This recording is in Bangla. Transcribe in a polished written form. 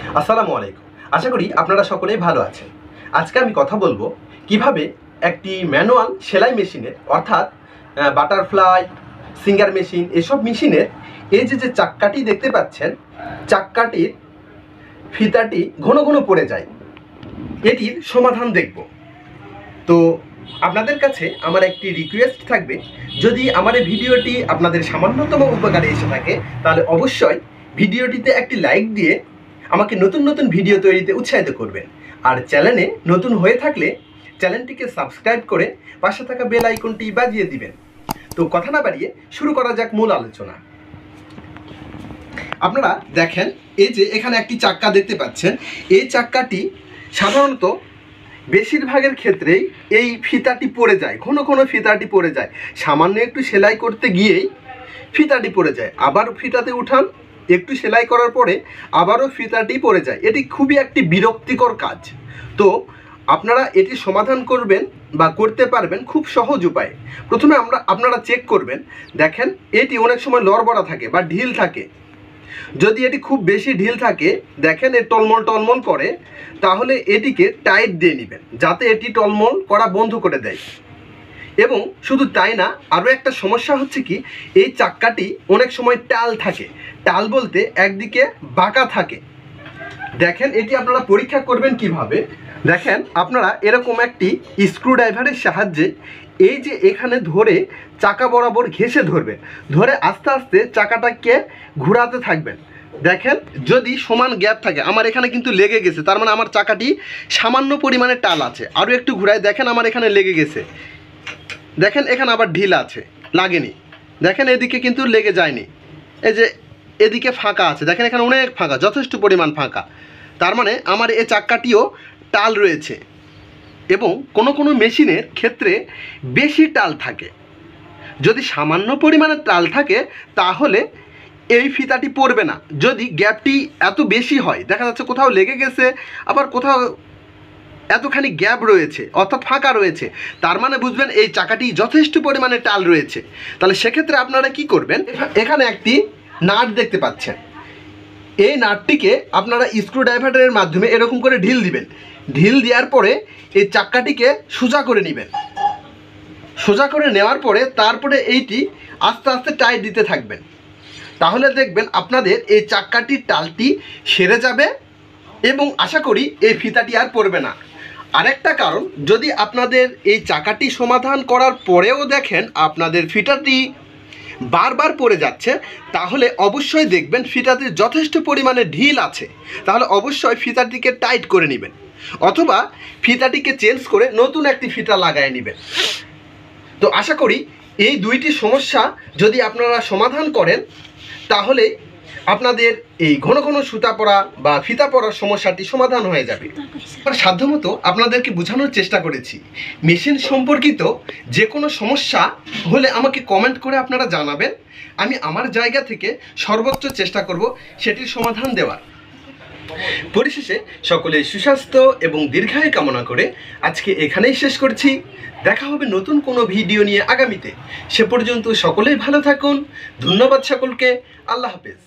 আসসালামু আলাইকুম। আশা করি আপনারা সকলেই ভালো আছেন। আজকে আমি কথা বলবো কিভাবে একটি ম্যানুয়াল সেলাই মেশিনের অর্থাৎ বাটারফ্লাই, সিঙ্গার মেশিন এসব মেশিনের এই যে চাক্কাটি দেখতে পাচ্ছেন, চাক্কাটির ফিতাটি ঘন ঘন পড়ে যায়, এটির সমাধান দেখব। তো আপনাদের কাছে আমার একটি রিকোয়েস্ট থাকবে, যদি আমার এই ভিডিওটি আপনাদের সামান্যতম উপকারে এসে থাকে তাহলে অবশ্যই ভিডিওটিতে একটি লাইক দিয়ে আমাকে নতুন নতুন ভিডিও তৈরিতে উৎসাহিত করবেন। আর চ্যানেলে নতুন হয়ে থাকলে চ্যানেলটিকে সাবস্ক্রাইব করে পাশে থাকা বেল আইকনটি বাজিয়ে দিবেন। তো কথা না বাড়িয়ে শুরু করা যাক মূল আলোচনা। আপনারা দেখেন, এই যে এখানে একটি চাক্কা দেখতে পাচ্ছেন, এই চাক্কাটি সাধারণত বেশিরভাগের ক্ষেত্রেই এই ফিতাটি পড়ে যায়, ঘন ঘন ফিতাটি পড়ে যায়। সামান্য একটু সেলাই করতে গিয়েই ফিতাটি পড়ে যায়, আবার ফিতাতে উঠান, একটু সেলাই করার পরে আবারও ফিতাটি পড়ে যায়। এটি খুবই একটি বিরক্তিকর কাজ। তো আপনারা এটি সমাধান করবেন বা করতে পারবেন খুব সহজ উপায়ে। প্রথমে আপনারা চেক করবেন, দেখেন এটি অনেক সময় লড়বড়া থাকে বা ঢিল থাকে। যদি এটি খুব বেশি ঢিল থাকে, দেখেন এ টলমল টলমল করে, তাহলে এটিকে টাইট দিয়ে নেবেন যাতে এটি টলমল করা বন্ধ করে দেয়। এবং শুধু তাই না, আরও একটা সমস্যা হচ্ছে কি, এই চাক্কাটি অনেক সময় টাল থাকে। টাল বলতে একদিকে বাঁকা থাকে। দেখেন এটি আপনারা পরীক্ষা করবেন কিভাবে। দেখেন আপনারা এরকম একটি স্ক্রুড্রাইভারের সাহায্যে এই যে এখানে ধরে চাকা বরাবর ঘেঁষে ধরবেন, ধরে আস্তে আস্তে চাকাটাকে ঘোরাতে থাকবেন। দেখেন যদি সমান গ্যাপ থাকে, আমার এখানে কিন্তু লেগে গেছে, তার মানে আমার চাকাটি সামান্য পরিমাণে টাল আছে। আরও একটু ঘুরায়, দেখেন আমার এখানে লেগে গেছে। দেখেন এখানে আবার ঢিল আছে, লাগেনি। দেখেন এদিকে কিন্তু লেগে যায়নি। এই যে এদিকে ফাঁকা আছে, দেখেন এখানে অনেক ফাঁকা, যথেষ্ট পরিমাণ ফাঁকা। তার মানে আমার এই চাক্কাটিও টাল রয়েছে। এবং কোনো কোনো মেশিনের ক্ষেত্রে বেশি টাল থাকে। যদি সামান্য পরিমাণে টাল থাকে তাহলে এই ফিতাটি পড়বে না। যদি গ্যাপটি এত বেশি হয়, দেখা যাচ্ছে কোথাও লেগে গেছে, আবার কোথাও এতখানি গ্যাপ রয়েছে অর্থাৎ ফাঁকা রয়েছে, তার মানে বুঝবেন এই চাকাটি যথেষ্ট পরিমাণে টাল রয়েছে। তাহলে সেক্ষেত্রে আপনারা কি করবেন, এখানে একটি নাট দেখতে পাচ্ছেন, এই নাটটিকে আপনারা স্ক্রুড্রাইভারের মাধ্যমে এরকম করে ঢিল দিবেন। ঢিল দেওয়ার পরে এই চাক্কাটিকে সোজা করে নেবেন। সোজা করে নেওয়ার পরে তারপরে এইটি আস্তে আস্তে টাইট দিতে থাকবেন। তাহলে দেখবেন আপনাদের এই চাক্কাটির টালটি সেরে যাবে এবং আশা করি এই ফিতাটি আর পড়বে না। আরেকটা কারণ, যদি আপনাদের এই চাকাটি সমাধান করার পরেও দেখেন আপনাদের ফিতাটি বারবার পড়ে যাচ্ছে, তাহলে অবশ্যই দেখবেন ফিতাতে যথেষ্ট পরিমাণে ঢিল আছে। তাহলে অবশ্যই ফিতাটিকে টাইট করে নেবেন, অথবা ফিতাটিকে চেঞ্জ করে নতুন একটি ফিতা লাগায় নেবেন। তো আশা করি এই দুইটি সমস্যা যদি আপনারা সমাধান করেন তাহলে আপনাদের এই ঘন ঘন সুতা পরা বা ফিতা পরার সমস্যাটি সমাধান হয়ে যাবে। আমার সাধ্যমতো আপনাদেরকে বোঝানোর চেষ্টা করেছি। মেশিন সম্পর্কিত যে কোনো সমস্যা হলে আমাকে কমেন্ট করে আপনারা জানাবেন, আমি আমার জায়গা থেকে সর্বোচ্চ চেষ্টা করব সেটির সমাধান দেওয়ার। পরিশেষে সকলের সুস্বাস্থ্য এবং দীর্ঘায়ু কামনা করে আজকে এখানেই শেষ করছি। দেখা হবে নতুন কোনো ভিডিও নিয়ে আগামীতে। সে পর্যন্ত সকলেই ভালো থাকুন। ধন্যবাদ সকলকে। আল্লাহ হাফেজ।